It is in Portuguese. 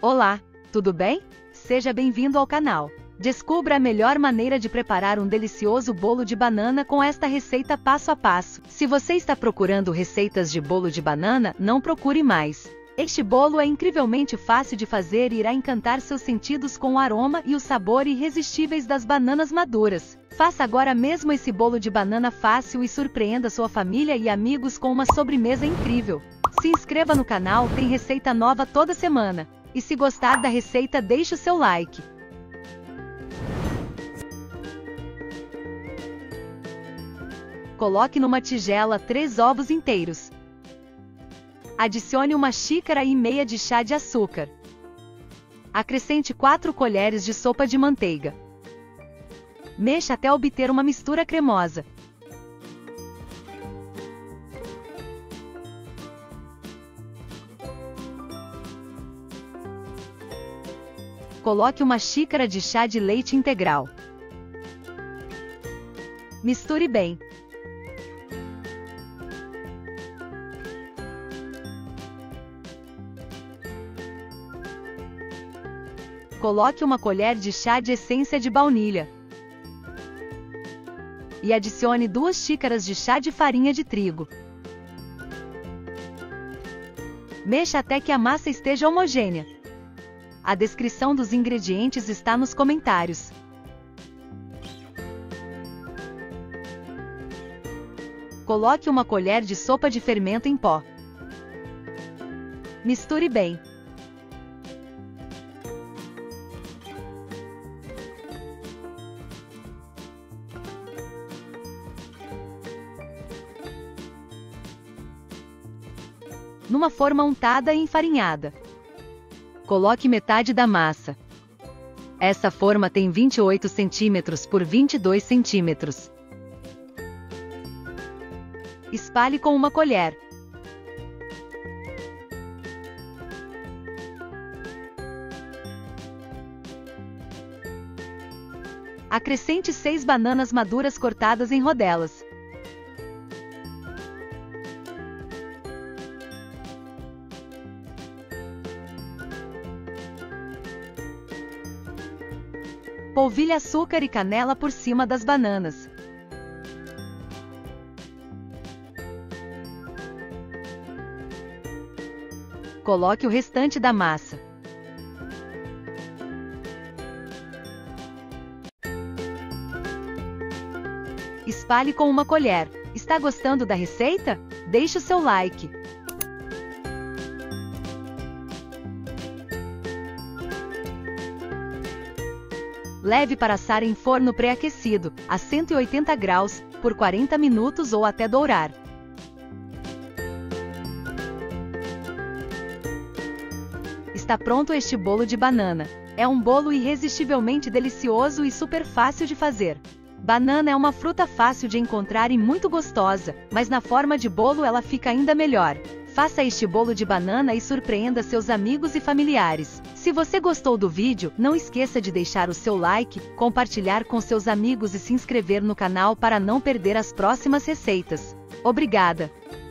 Olá, tudo bem? Seja bem-vindo ao canal. Descubra a melhor maneira de preparar um delicioso bolo de banana com esta receita passo a passo. Se você está procurando receitas de bolo de banana, não procure mais. Este bolo é incrivelmente fácil de fazer e irá encantar seus sentidos com o aroma e o sabor irresistíveis das bananas maduras. Faça agora mesmo esse bolo de banana fácil e surpreenda sua família e amigos com uma sobremesa incrível. Se inscreva no canal, tem receita nova toda semana. E se gostar da receita, deixe o seu like. Coloque numa tigela 3 ovos inteiros. Adicione 1,5 xícaras de chá de açúcar. Acrescente 4 colheres de sopa de manteiga. Mexa até obter uma mistura cremosa. Coloque 1 xícara de chá de leite integral. Misture bem. Coloque 1 colher de chá de essência de baunilha. E adicione 2 xícaras de chá de farinha de trigo. Mexa até que a massa esteja homogênea. A descrição dos ingredientes está nos comentários. Coloque 1 colher de sopa de fermento em pó. Misture bem. Numa forma untada e enfarinhada. Coloque metade da massa. Essa forma tem 28 centímetros por 22 centímetros. Espalhe com 1 colher. Acrescente 6 bananas maduras cortadas em rodelas. Polvilhe açúcar e canela por cima das bananas. Coloque o restante da massa. Espalhe com 1 colher. Está gostando da receita? Deixe o seu like. Leve para assar em forno pré-aquecido, a 180 graus, por 40 minutos ou até dourar. Está pronto este bolo de banana. É um bolo irresistivelmente delicioso e super fácil de fazer. Banana é uma fruta fácil de encontrar e muito gostosa, mas na forma de bolo ela fica ainda melhor. Faça este bolo de banana e surpreenda seus amigos e familiares. Se você gostou do vídeo, não esqueça de deixar o seu like, compartilhar com seus amigos e se inscrever no canal para não perder as próximas receitas. Obrigada!